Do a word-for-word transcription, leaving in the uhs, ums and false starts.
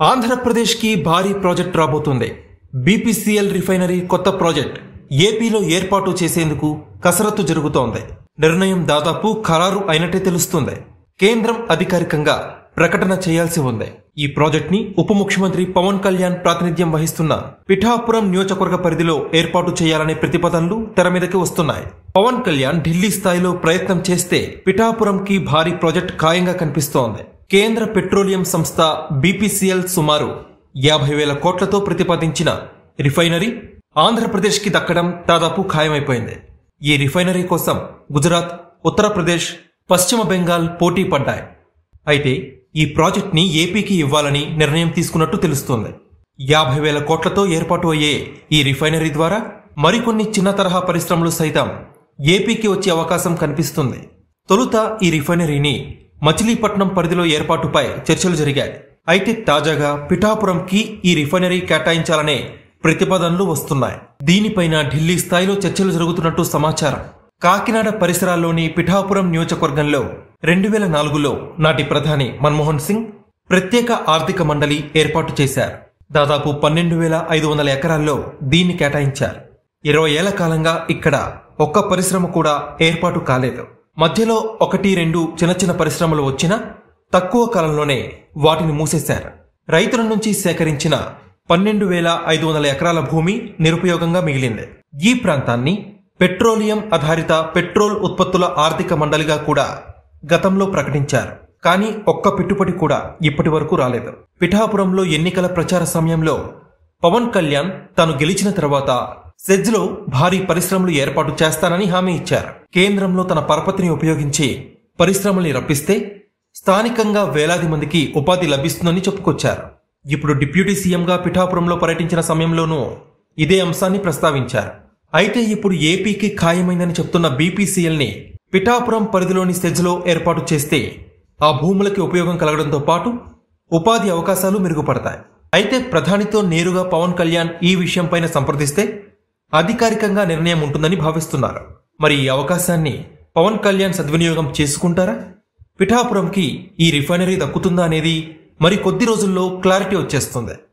ఆంధ్రప్రదేశ్ కి భారీ ప్రాజెక్ట్ రాబోతుంది. బీపీసీఎల్ రిఫైనరీ కొత్త ప్రాజెక్ట్ ఏపీలో ఏర్పాటు చేసేందుకు కసరత్తు జరుగుతోంది. నిర్ణయం దాదాపు ఖరారు అయినట్టే తెలుస్తుంది. కేంద్రం అధికారికంగా ప్రకటన చేయాల్సి ఉంది. ఈ ప్రాజెక్ట్ ని ఉప ముఖ్యమంత్రి పవన్ కళ్యాణ్ ప్రాతినిధ్యం వహిస్తున్న పిఠాపురం నియోజకవర్గ పరిధిలో ఏర్పాటు చేయాలనే ప్రతిపాదనలు తెర మీదకి వస్తున్నాయి. పవన్ కళ్యాణ్ ఢిల్లీ స్థాయిలో ప్రయత్నం చేస్తే పిఠాపురంకి భారీ ప్రాజెక్ట్ ఖాయంగా కనిపిస్తోంది. కేంద్ర పెట్రోలియం సంస్థ బీపీసీఎల్ సుమారు యాభై వేల కోట్లతో ప్రతిపాదించిన రిఫైనరీ ఆంధ్రప్రదేశ్ కి దక్కడం దాదాపు ఖాయమైపోయింది. ఈ రిఫైనరీ కోసం గుజరాత్, ఉత్తరప్రదేశ్, పశ్చిమ బెంగాల్ పోటీ పడ్డాయి. అయితే ఈ ప్రాజెక్ట్ ని ఏపీకి ఇవ్వాలని నిర్ణయం తీసుకున్నట్టు తెలుస్తోంది. యాభై వేల కోట్లతో ఏర్పాటు అయ్యే ఈ రిఫైనరీ ద్వారా మరికొన్ని చిన్న తరహా పరిశ్రమలు సైతం ఏపీకి వచ్చే అవకాశం కనిపిస్తుంది. తొలుత ఈ రిఫైనరీని మచిలీపట్నం పరిధిలో ఏర్పాటుపై చర్చలు జరిగాయి. అయితే తాజాగా పిఠాపురంకి ఈ రిఫైనరీ కేటాయించాలనే ప్రతిపాదనలు వస్తున్నాయి. దీనిపైన ఢిల్లీ స్థాయిలో చర్చలు జరుగుతున్నట్టు సమాచారం. కాకినాడ పరిసరాల్లోని పిఠాపురం నియోజకవర్గంలో రెండు వేల నాలుగులో నాటి ప్రధాని మన్మోహన్ సింగ్ ప్రత్యేక ఆర్థిక మండలి ఏర్పాటు చేశారు. దాదాపు పన్నెండు వేల ఐదు వందల ఎకరాల్లో దీన్ని కేటాయించారు. ఇరవై ఏళ్ల కాలంగా ఇక్కడ ఒక్క పరిశ్రమ కూడా ఏర్పాటు కాలేదు. మధ్యలో ఒకటి రెండు చిన్న చిన్న పరిశ్రమలు వచ్చినా తక్కువ కాలంలోనే వాటిని మూసేశారు. రైతుల నుంచి సేకరించిన పన్నెండు వేల ఐదు వందల ఎకరాల భూమి నిరుపయోగంగా మిగిలింది. ఈ ప్రాంతాన్ని పెట్రోలియం ఆధారిత పెట్రోల్ ఉత్పత్తుల ఆర్థిక మండలిగా కూడా గతంలో ప్రకటించారు. కానీ ఒక్క పెట్టుబడి కూడా ఇప్పటి వరకు రాలేదు. పిఠాపురంలో ఎన్నికల ప్రచార సమయంలో పవన్ కళ్యాణ్ తాను గెలిచిన తర్వాత సెజ్లో భారీ పరిశ్రమలు ఏర్పాటు చేస్తానని హామీ ఇచ్చారు. కేంద్రంలో తన పరపతిని ఉపయోగించి పరిశ్రమల్ని రప్పిస్తే స్థానికంగా వేలాది మందికి ఉపాధి లభిస్తుందని చెప్పుకొచ్చారు. ఇప్పుడు డిప్యూటీ సీఎంగా పిఠాపురంలో పర్యటించిన సమయంలోనూ ఇదే అంశాన్ని ప్రస్తావించారు. అయితే ఇప్పుడు ఏపీకి ఖాయమైందని చెప్తున్న బీపీసీఎల్ ని పిఠాపురం పరిధిలోని సెజ్లో ఏర్పాటు చేస్తే ఆ భూములకి ఉపయోగం కలగడంతో పాటు ఉపాధి అవకాశాలు మెరుగుపడతాయి. అయితే ప్రధానితో నేరుగా పవన్ కళ్యాణ్ ఈ విషయంపైన సంప్రదిస్తే అధికారికంగా నిర్ణయం ఉంటుందని భావిస్తున్నారు. మరి ఈ అవకాశాన్ని పవన్ కళ్యాణ్ సద్వినియోగం చేసుకుంటారా? పిఠాపురంకి ఈ రిఫైనరీ దక్కుతుందా అనేది మరి కొద్ది రోజుల్లో క్లారిటీ వచ్చేస్తుంది.